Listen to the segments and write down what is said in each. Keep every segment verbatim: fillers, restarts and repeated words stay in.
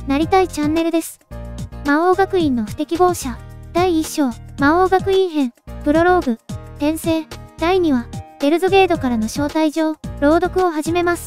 なりたいチャンネルです。魔王学院の不適合者、だいいっ章、魔王学院編、プロローグ、転生、だいに話、ベルズゲードからの招待状、朗読を始めます。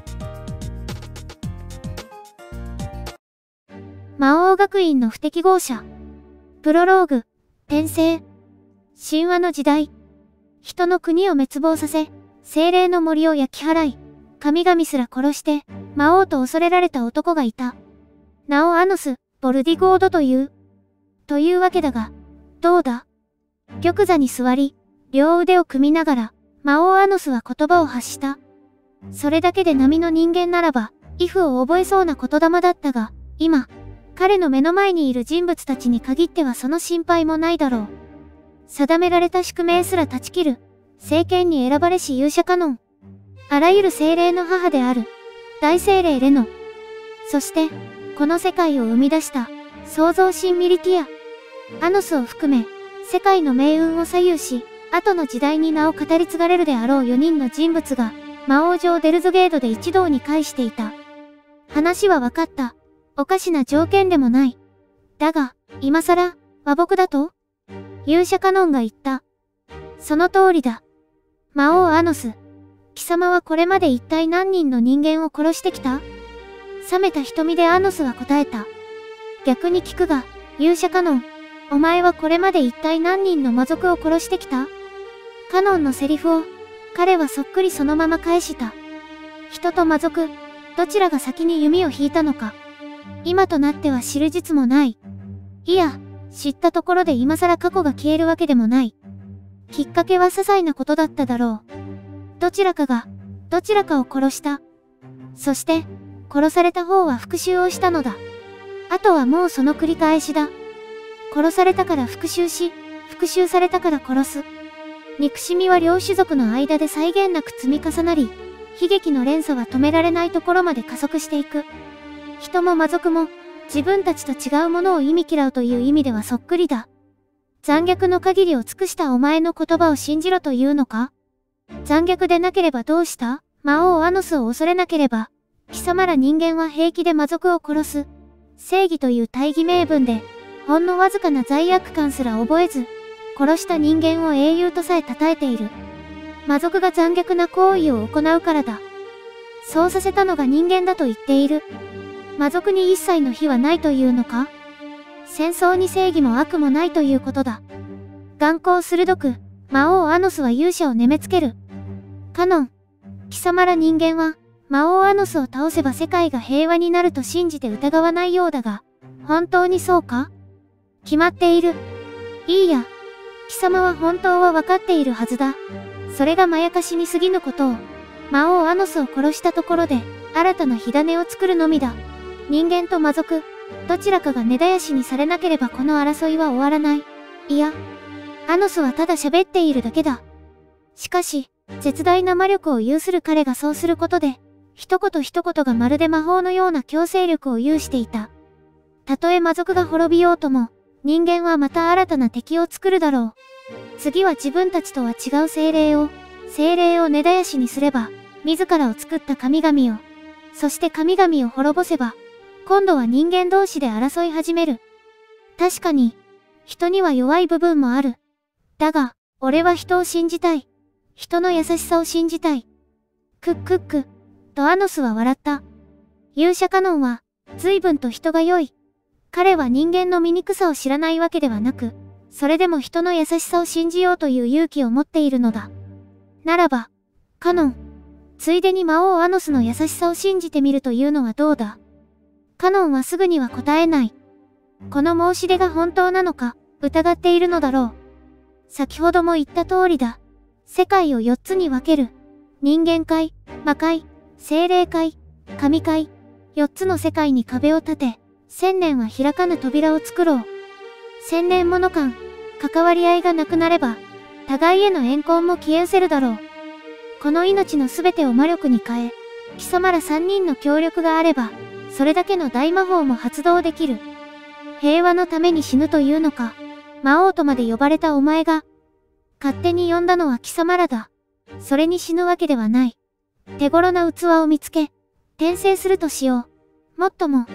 魔王学院の不適合者、プロローグ、転生、神話の時代、人の国を滅亡させ、精霊の森を焼き払い、神々すら殺して、魔王と恐れられた男がいた。名をアノス・ボルディゴードという。というわけだが、どうだ？玉座に座り、両腕を組みながら、魔王アノスは言葉を発した。それだけで並の人間ならば、イフを覚えそうな言霊だったが、今、彼の目の前にいる人物たちに限ってはその心配もないだろう。定められた宿命すら断ち切る、聖剣に選ばれし勇者カノン。あらゆる精霊の母である、大精霊レノ。そして、この世界を生み出した、創造神ミリティア。アノスを含め、世界の命運を左右し、後の時代に名を語り継がれるであろうよにんの人物が、魔王城デルズゲードで一堂に会していた。話は分かった。おかしな条件でもない。だが、今更、和睦だと？勇者カノンが言った。その通りだ。魔王アノス。貴様はこれまで一体何人の人間を殺してきた？冷めた瞳でアノスは答えた。逆に聞くが、勇者カノン。お前はこれまで一体何人の魔族を殺してきた？カノンのセリフを、彼はそっくりそのまま返した。人と魔族、どちらが先に弓を引いたのか。今となっては知る実もない。いや、知ったところで今更過去が消えるわけでもない。きっかけは些細なことだっただろう。どちらかが、どちらかを殺した。そして、殺された方は復讐をしたのだ。あとはもうその繰り返しだ。殺されたから復讐し、復讐されたから殺す。憎しみは両種族の間で際限なく積み重なり、悲劇の連鎖は止められないところまで加速していく。人も魔族も、自分たちと違うものを忌み嫌うという意味ではそっくりだ。残虐の限りを尽くしたお前の言葉を信じろというのか？残虐でなければどうした？魔王アノスを恐れなければ、貴様ら人間は平気で魔族を殺す。正義という大義名分で、ほんのわずかな罪悪感すら覚えず、殺した人間を英雄とさえ称えている。魔族が残虐な行為を行うからだ。そうさせたのが人間だと言っている。魔族に一切の非はないというのか？戦争に正義も悪もないということだ。眼光鋭く、魔王アノスは勇者を眠めつける。カノン、貴様ら人間は、魔王アノスを倒せば世界が平和になると信じて疑わないようだが、本当にそうか？決まっている。いいや、貴様は本当は分かっているはずだ。それがまやかしに過ぎぬことを、魔王アノスを殺したところで、新たな火種を作るのみだ。人間と魔族、どちらかが根絶やしにされなければこの争いは終わらない。いや、アノスはただ喋っているだけだ。しかし、絶大な魔力を有する彼がそうすることで、一言一言がまるで魔法のような強制力を有していた。たとえ魔族が滅びようとも、人間はまた新たな敵を作るだろう。次は自分たちとは違う精霊を、精霊を根絶やしにすれば、自らを作った神々を、そして神々を滅ぼせば、今度は人間同士で争い始める。確かに、人には弱い部分もある。だが、俺は人を信じたい。人の優しさを信じたい。クックック、とアノスは笑った。勇者カノンは、随分と人が良い。彼は人間の醜さを知らないわけではなく、それでも人の優しさを信じようという勇気を持っているのだ。ならば、カノン、ついでに魔王アノスの優しさを信じてみるというのはどうだ？カノンはすぐには答えない。この申し出が本当なのか、疑っているのだろう。先ほども言った通りだ。世界をよっつに分ける。人間界、魔界、精霊界、神界、よっつの世界に壁を立て、千年は開かぬ扉を作ろう。千年もの間、関わり合いがなくなれば、互いへの怨恨も消え失せるだろう。この命のすべてを魔力に変え、貴様ら三人の協力があれば、それだけの大魔法も発動できる。平和のために死ぬというのか、魔王とまで呼ばれたお前が、勝手に呼んだのは貴様らだ。それに死ぬわけではない。手頃な器を見つけ、転生するとしよう。もっとも、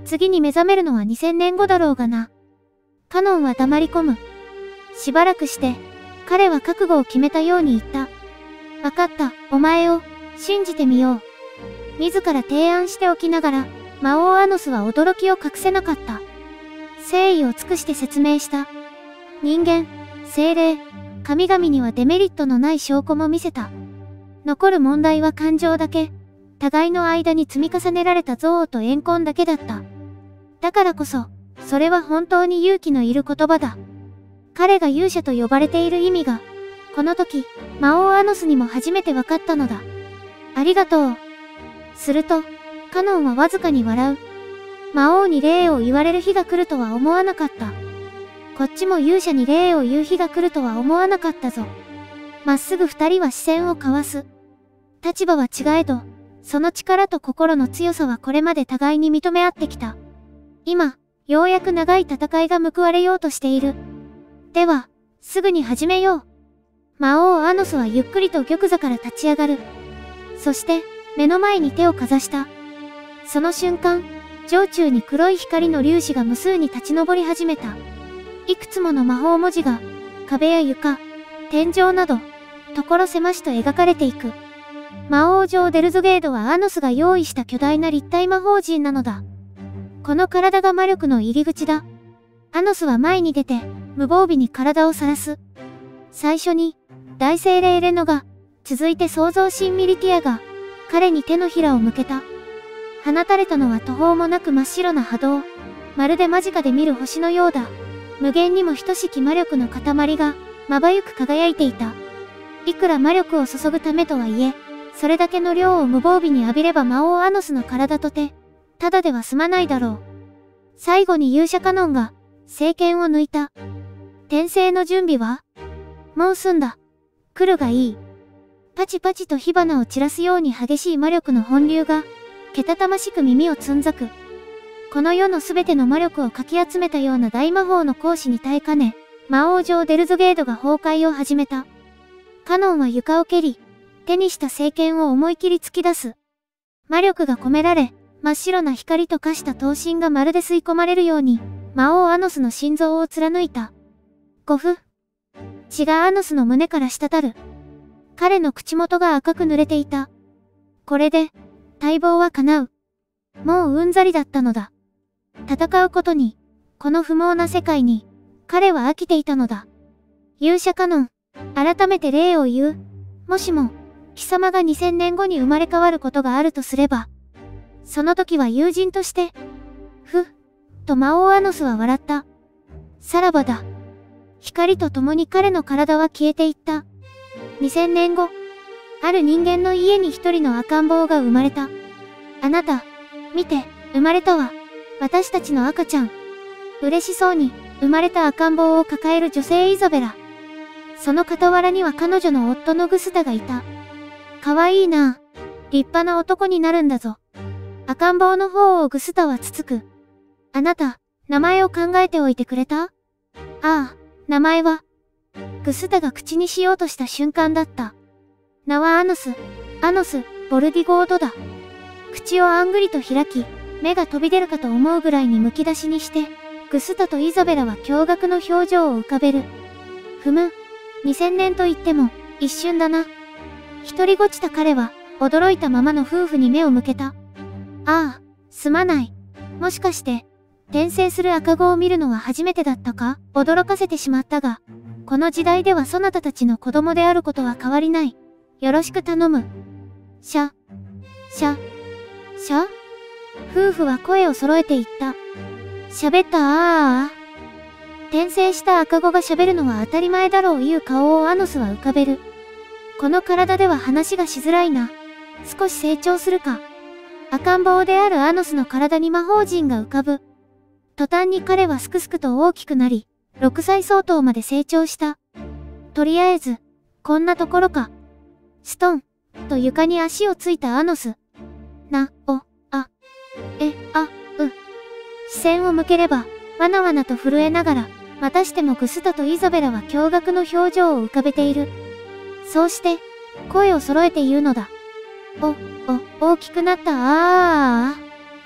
次に目覚めるのはにせんねんごだろうがな。カノンは黙り込む。しばらくして、彼は覚悟を決めたように言った。わかった、お前を、信じてみよう。自ら提案しておきながら、魔王アノスは驚きを隠せなかった。誠意を尽くして説明した。人間、精霊、神々にはデメリットのない証拠も見せた。残る問題は感情だけ、互いの間に積み重ねられた憎悪と怨恨だけだった。だからこそ、それは本当に勇気のいる言葉だ。彼が勇者と呼ばれている意味が、この時、魔王アノスにも初めて分かったのだ。ありがとう。すると、カノンはわずかに笑う。魔王に礼を言われる日が来るとは思わなかった。こっちも勇者に礼を言う日が来るとは思わなかったぞ。まっすぐ二人は視線を交わす。立場は違えど、その力と心の強さはこれまで互いに認め合ってきた。今、ようやく長い戦いが報われようとしている。では、すぐに始めよう。魔王アノスはゆっくりと玉座から立ち上がる。そして、目の前に手をかざした。その瞬間、上中に黒い光の粒子が無数に立ち上り始めた。いくつもの魔法文字が、壁や床、天井など、所狭しと描かれていく。魔王城デルゾゲードはアノスが用意した巨大な立体魔法陣なのだ。この体が魔力の入り口だ。アノスは前に出て、無防備に体を晒す。最初に、大精霊レノが、続いて創造神ミリティアが、彼に手のひらを向けた。放たれたのは途方もなく真っ白な波動。まるで間近で見る星のようだ。無限にも等しき魔力の塊が、まばゆく輝いていた。いくら魔力を注ぐためとはいえ、それだけの量を無防備に浴びれば魔王アノスの体とて、ただでは済まないだろう。最後に勇者カノンが、聖剣を抜いた。転生の準備は？もう済んだ。来るがいい。パチパチと火花を散らすように激しい魔力の本流が、けたたましく耳をつんざく。この世のすべての魔力をかき集めたような大魔法の行使に耐えかね、魔王城デルゾゲードが崩壊を始めた。カノンは床を蹴り、手にした聖剣を思い切り突き出す。魔力が込められ、真っ白な光と化した刀身がまるで吸い込まれるように、魔王アノスの心臓を貫いた。ごふ。血がアノスの胸から滴る。彼の口元が赤く濡れていた。これで、待望は叶う。もううんざりだったのだ。戦うことに、この不毛な世界に、彼は飽きていたのだ。勇者カノン、改めて礼を言う。もしも、貴様がにせんねんごに生まれ変わることがあるとすれば、その時は友人として、ふっ、と魔王アノスは笑った。さらばだ。光と共に彼の体は消えていった。にせんねんご、ある人間の家に一人の赤ん坊が生まれた。あなた、見て、生まれたわ。私たちの赤ちゃん。嬉しそうに、生まれた赤ん坊を抱える女性イザベラ。その傍らには彼女の夫のグスタがいた。かわいいなぁ。立派な男になるんだぞ。赤ん坊の方をグスタはつつく。あなた、名前を考えておいてくれた？ああ、名前は。グスタが口にしようとした瞬間だった。名はアノス、アノス、ボルディゴードだ。口をあんぐりと開き、目が飛び出るかと思うぐらいにむき出しにして、グスタとイザベラは驚愕の表情を浮かべる。ふむ、にせんねんと言っても、一瞬だな。一人ごちた彼は、驚いたままの夫婦に目を向けた。ああ、すまない。もしかして、転生する赤子を見るのは初めてだったか？驚かせてしまったが、この時代ではそなたたちの子供であることは変わりない。よろしく頼む。しゃ、しゃ、しゃ？夫婦は声を揃えて言った。喋ったあーあー。転生した赤子が喋るのは当たり前だろういう顔をアノスは浮かべる。この体では話がしづらいな。少し成長するか。赤ん坊であるアノスの体に魔法陣が浮かぶ。途端に彼はすくすくと大きくなり、ろくさい相当まで成長した。とりあえず、こんなところか。ストン、と床に足をついたアノス。な、お、あ、え、あ、う。視線を向ければ、わなわなと震えながら、またしてもグスタとイザベラは驚愕の表情を浮かべている。そうして、声を揃えて言うのだ。お、お、大きくなったあーあー。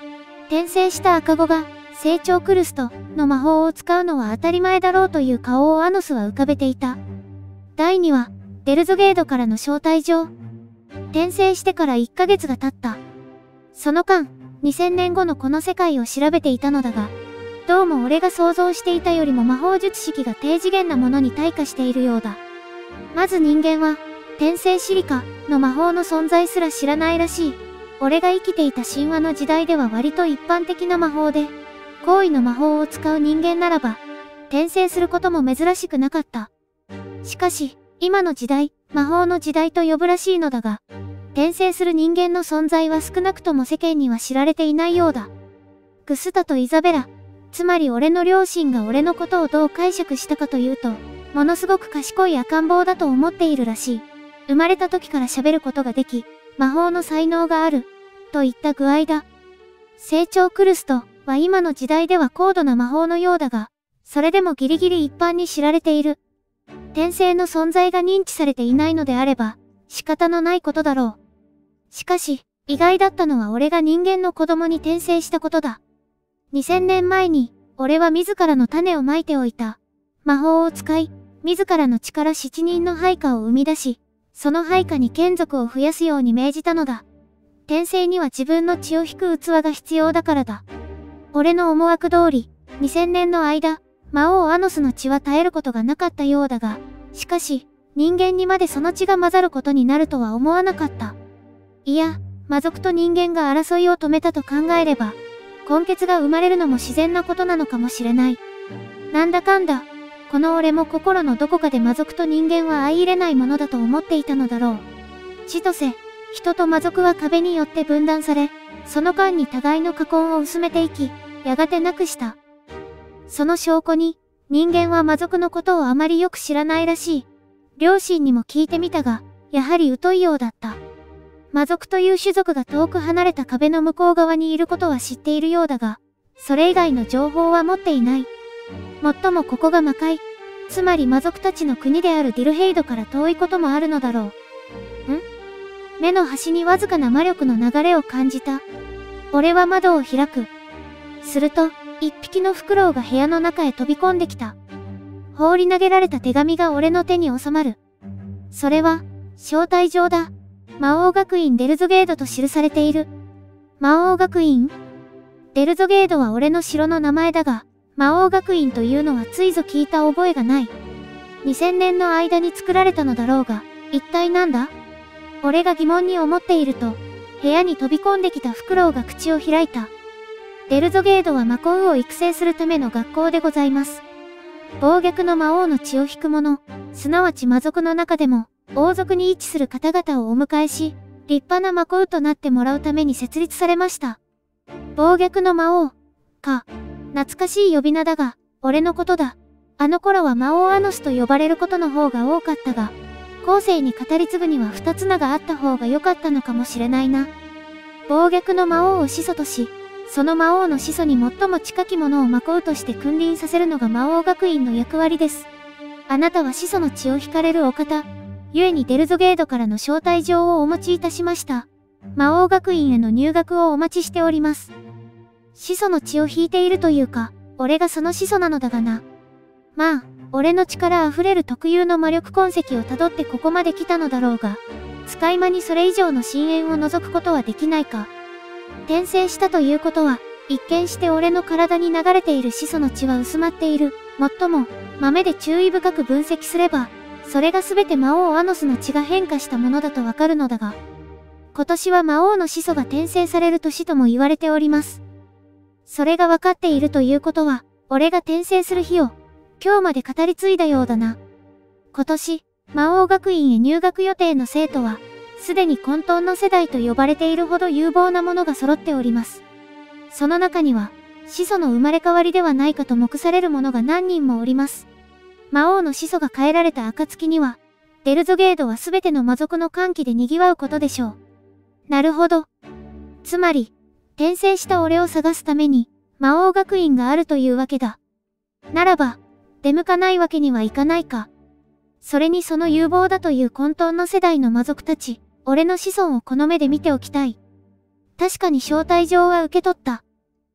転生した赤子が、成長クルストの魔法を使うのは当たり前だろうという顔をアノスは浮かべていた。だいにわ、デルゾゲードからの招待状。転生してからいっかげつが経った。その間、にせんねんごのこの世界を調べていたのだが、どうも俺が想像していたよりも魔法術式が低次元なものに退化しているようだ。まず人間は、転生シリカの魔法の存在すら知らないらしい。俺が生きていた神話の時代では割と一般的な魔法で、高位の魔法を使う人間ならば、転生することも珍しくなかった。しかし、今の時代、魔法の時代と呼ぶらしいのだが、転生する人間の存在は少なくとも世間には知られていないようだ。グスタとイザベラ、つまり俺の両親が俺のことをどう解釈したかというと、ものすごく賢い赤ん坊だと思っているらしい。生まれた時から喋ることができ、魔法の才能がある、といった具合だ。成長クルストは今の時代では高度な魔法のようだが、それでもギリギリ一般に知られている。転生の存在が認知されていないのであれば、仕方のないことだろう。しかし、意外だったのは俺が人間の子供に転生したことだ。にせんねんまえに、俺は自らの種をまいておいた。魔法を使い、自らの力七人の配下を生み出し、その配下に眷属を増やすように命じたのだ。転生には自分の血を引く器が必要だからだ。俺の思惑通り、にせんねんの間、魔王アノスの血は絶えることがなかったようだが、しかし、人間にまでその血が混ざることになるとは思わなかった。いや、魔族と人間が争いを止めたと考えれば、根血が生まれるのも自然なことなのかもしれない。なんだかんだ、この俺も心のどこかで魔族と人間は相入れないものだと思っていたのだろう。千歳、人と魔族は壁によって分断され、その間に互いの禍根を薄めていき、やがてなくした。その証拠に、人間は魔族のことをあまりよく知らないらしい。両親にも聞いてみたが、やはり疎いようだった。魔族という種族が遠く離れた壁の向こう側にいることは知っているようだが、それ以外の情報は持っていない。もっともここが魔界、つまり魔族たちの国であるディルヘイドから遠いこともあるのだろう。ん？目の端にわずかな魔力の流れを感じた。俺は窓を開く。すると、一匹のフクロウが部屋の中へ飛び込んできた。放り投げられた手紙が俺の手に収まる。それは、招待状だ。魔王学院デルゾゲードと記されている。魔王学院？デルゾゲードは俺の城の名前だが、魔王学院というのはついぞ聞いた覚えがない。にせんねんの間に作られたのだろうが、一体なんだ？俺が疑問に思っていると、部屋に飛び込んできたフクロウが口を開いた。デルゾゲードは魔コウを育成するための学校でございます。暴虐の魔王の血を引く者、すなわち魔族の中でも、王族に位置する方々をお迎えし、立派な魔コウとなってもらうために設立されました。暴虐の魔王、か。懐かしい呼び名だが、俺のことだ。あの頃は魔王アノスと呼ばれることの方が多かったが、後世に語り継ぐには二つ名があった方が良かったのかもしれないな。暴虐の魔王を始祖とし、その魔王の始祖に最も近き者を魔コウとして君臨させるのが魔王学院の役割です。あなたは始祖の血を引かれるお方、故にデルゾゲードからの招待状をお持ちいたしました。魔王学院への入学をお待ちしております。始祖の血を引いているというか、俺がその始祖なのだがな。まあ、俺の力あふれる特有の魔力痕跡をたどってここまで来たのだろうが、使い魔にそれ以上の深淵を除くことはできないか。転生したということは、一見して俺の体に流れている始祖の血は薄まっている。もっとも、豆で注意深く分析すれば、それがすべて魔王アノスの血が変化したものだとわかるのだが、今年は魔王の始祖が転生される年とも言われております。それがわかっているということは、俺が転生する日を、今日まで語り継いだようだな。今年、魔王学院へ入学予定の生徒は、すでに混沌の世代と呼ばれているほど有望なものが揃っております。その中には、始祖の生まれ変わりではないかと目される者が何人もおります。魔王の始祖が変えられた暁には、デルゾゲードはすべての魔族の歓喜で賑わうことでしょう。なるほど。つまり、転生した俺を探すために、魔王学院があるというわけだ。ならば、出向かないわけにはいかないか。それにその有望だという混沌の世代の魔族たち、俺の子孫をこの目で見ておきたい。確かに招待状は受け取った。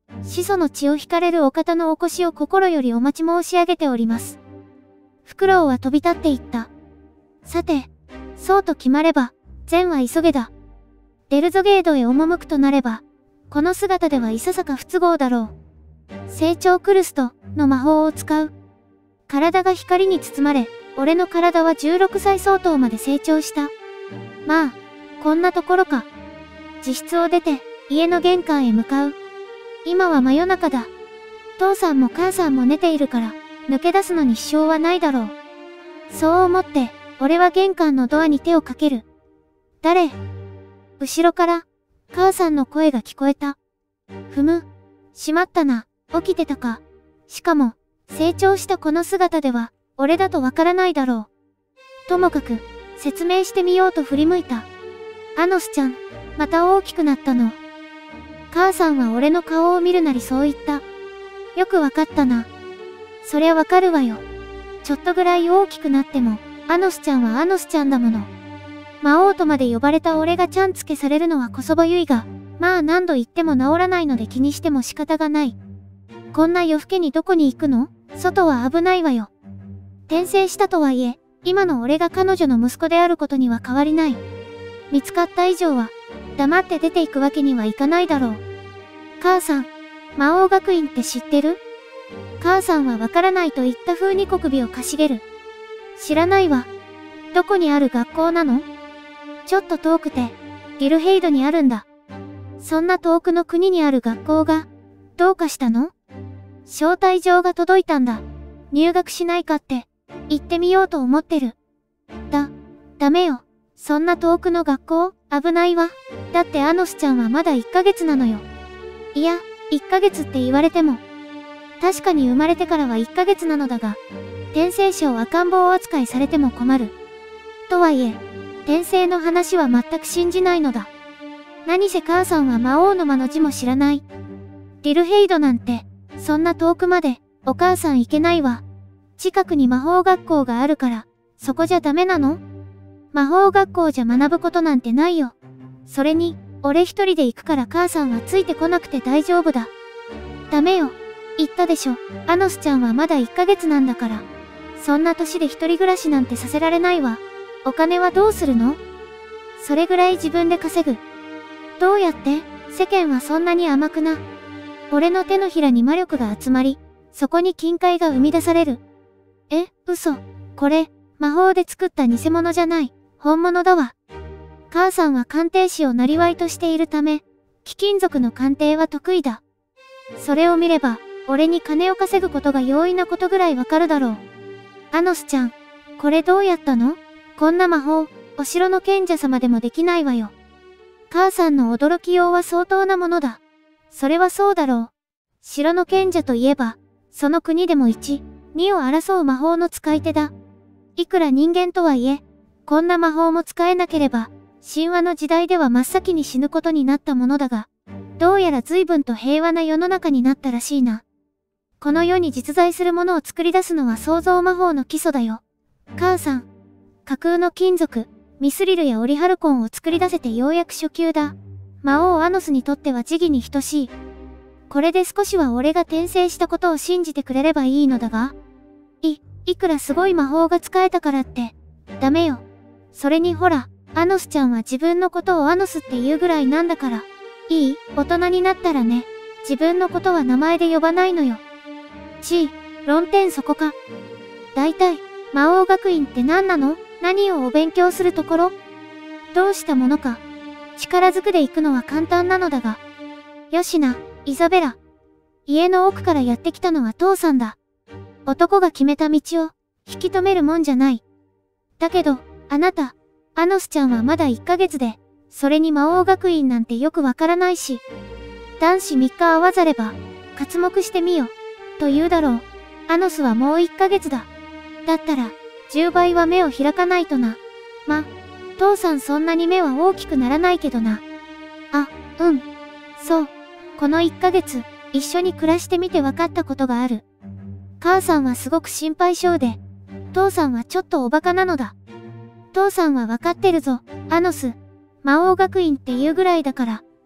始祖の血を引かれるお方のお越しを心よりお待ち申し上げております。フクロウは飛び立っていった。さて、そうと決まれば、善は急げだ。デルゾゲードへ赴くとなれば、この姿ではいささか不都合だろう。成長クルストの魔法を使う。体が光に包まれ、俺の体はじゅうろくさい相当まで成長した。まあ、こんなところか。自室を出て、家の玄関へ向かう。今は真夜中だ。父さんも母さんも寝ているから、抜け出すのに支障はないだろう。そう思って、俺は玄関のドアに手をかける。誰？後ろから、母さんの声が聞こえた。ふむ。しまったな、起きてたか。しかも、成長したこの姿では、俺だとわからないだろう。ともかく、説明してみようと振り向いた。アノスちゃん、また大きくなったの。母さんは俺の顔を見るなりそう言った。よくわかったな。そりゃわかるわよ。ちょっとぐらい大きくなっても、アノスちゃんはアノスちゃんだもの。魔王とまで呼ばれた俺がちゃん付けされるのはこそばゆいが、まあ何度言っても治らないので気にしても仕方がない。こんな夜更けにどこに行くの？外は危ないわよ。転生したとはいえ、今の俺が彼女の息子であることには変わりない。見つかった以上は、黙って出ていくわけにはいかないだろう。母さん、魔王学院って知ってる？母さんはわからないと言った風に小首をかしげる。知らないわ。どこにある学校なの？ちょっと遠くて、ギルヘイドにあるんだ。そんな遠くの国にある学校が、どうかしたの？招待状が届いたんだ。入学しないかって、行ってみようと思ってる。だ、ダメよ。そんな遠くの学校、危ないわ。だってアノスちゃんはまだいっかげつなのよ。いや、いっかげつって言われても。確かに生まれてからはいっかげつなのだが、転生者を赤ん坊扱いされても困る。とはいえ、転生の話は全く信じないのだ。何せ母さんは魔王の間の字も知らない。リルヘイドなんて、そんな遠くまで、お母さん行けないわ。近くに魔法学校があるから、そこじゃダメなの？魔法学校じゃ学ぶことなんてないよ。それに、俺一人で行くから母さんはついてこなくて大丈夫だ。ダメよ。言ったでしょ。アノスちゃんはまだいっかげつなんだから。そんな年で一人暮らしなんてさせられないわ。お金はどうするの？それぐらい自分で稼ぐ。どうやって？世間はそんなに甘くな。俺の手のひらに魔力が集まり、そこに金塊が生み出される。え、嘘。これ、魔法で作った偽物じゃない。本物だわ。母さんは鑑定士を生業としているため、貴金属の鑑定は得意だ。それを見れば、俺に金を稼ぐことが容易なことぐらいわかるだろう。アノスちゃん、これどうやったの？こんな魔法、お城の賢者様でもできないわよ。母さんの驚きようは相当なものだ。それはそうだろう。城の賢者といえば、その国でも一、二を争う魔法の使い手だ。いくら人間とはいえ、こんな魔法も使えなければ、神話の時代では真っ先に死ぬことになったものだが、どうやら随分と平和な世の中になったらしいな。この世に実在するものを作り出すのは創造魔法の基礎だよ。母さん、架空の金属、ミスリルやオリハルコンを作り出せてようやく初級だ。魔王アノスにとっては時義に等しい。これで少しは俺が転生したことを信じてくれればいいのだが、い、いくらすごい魔法が使えたからって、ダメよ。それにほら、アノスちゃんは自分のことをアノスって言うぐらいなんだから。いい？大人になったらね、自分のことは名前で呼ばないのよ。ちい、論点そこか。だいたい、魔王学院って何なの？何をお勉強するところ？どうしたものか。力ずくで行くのは簡単なのだが。よしな、イザベラ。家の奥からやってきたのは父さんだ。男が決めた道を、引き止めるもんじゃない。だけど、あなた、アノスちゃんはまだいっかげつで、それに魔王学院なんてよくわからないし、男子みっか会わざれば、刮目してみよ、と言うだろう。アノスはもういっかげつだ。だったら、じゅうばいは目を開かないとな。ま、父さんそんなに目は大きくならないけどな。あ、うん。そう。このいっかげつ、一緒に暮らしてみて分かったことがある。母さんはすごく心配性で、父さんはちょっとおバカなのだ。父さんは分かってるぞ、アノス。魔王学院っていうぐらいだから、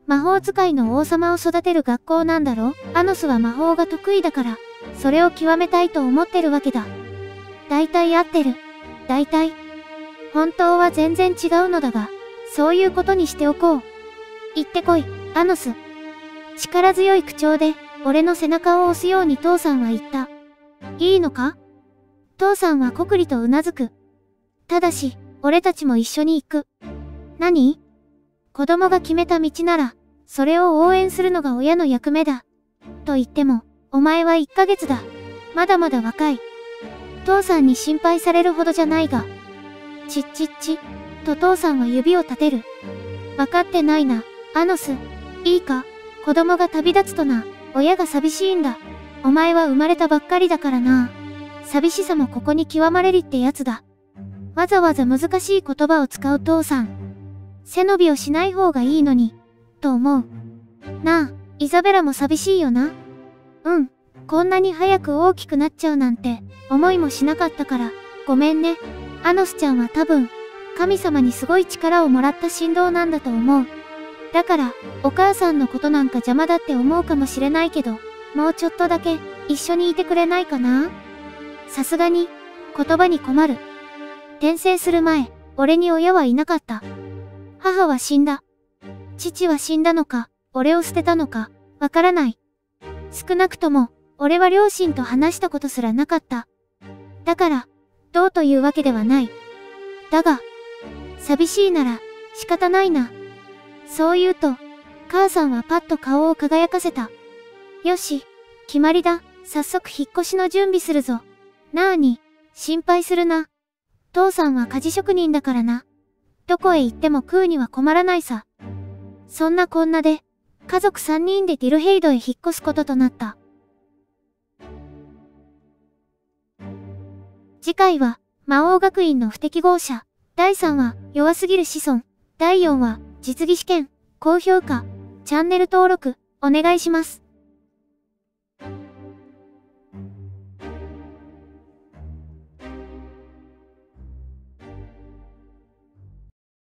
魔法使いの王様を育てる学校なんだろ？アノスは魔法が得意だから、それを極めたいと思ってるわけだ。大体合ってる。大体。本当は全然違うのだが、そういうことにしておこう。行ってこい、アノス。力強い口調で、俺の背中を押すように父さんは言った。いいのか？父さんはこくりとうなずく。ただし、俺たちも一緒に行く。何？子供が決めた道なら、それを応援するのが親の役目だ。と言っても、お前はいっかげつだ。まだまだ若い。父さんに心配されるほどじゃないが。ちっちっち、と父さんは指を立てる。わかってないな、アノス。いいか、子供が旅立つとな、親が寂しいんだ。お前は生まれたばっかりだからな。寂しさもここに極まれりってやつだ。わざわざ難しい言葉を使う父さん。背伸びをしない方がいいのに、と思う。なあ、イザベラも寂しいよな。うん、こんなに早く大きくなっちゃうなんて、思いもしなかったから、ごめんね。アノスちゃんは多分、神様にすごい力をもらった神童なんだと思う。だから、お母さんのことなんか邪魔だって思うかもしれないけど、もうちょっとだけ、一緒にいてくれないかな？さすがに、言葉に困る。転生する前、俺に親はいなかった。母は死んだ。父は死んだのか、俺を捨てたのか、わからない。少なくとも、俺は両親と話したことすらなかった。だから、どうというわけではない。だが、寂しいなら、仕方ないな。そう言うと、母さんはパッと顔を輝かせた。よし、決まりだ。早速引っ越しの準備するぞ。なあに、心配するな。父さんは鍛冶職人だからな。どこへ行っても食うには困らないさ。そんなこんなで、家族さんにんでディルヘイドへ引っ越すこととなった。次回は、魔王学院の不適合者。だいさんわ、弱すぎる子孫。だいよんわ、実技試験。高評価、チャンネル登録、お願いします。